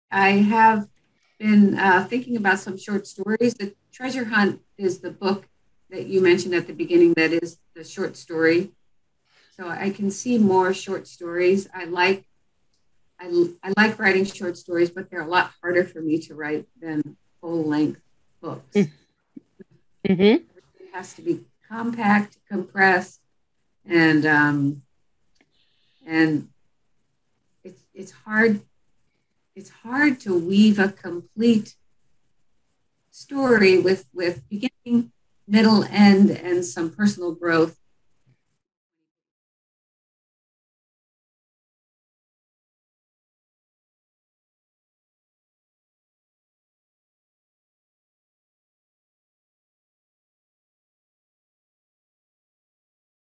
I have been thinking about some short stories. The Treasure Hunt is the book that you mentioned at the beginning. That is the short story. So I can see more short stories. I like writing short stories, but they're a lot harder for me to write than full length books. Mm-hmm. It has to be compact, compressed, and and it's hard. It's hard to weave a complete story with beginning, middle, end, and some personal growth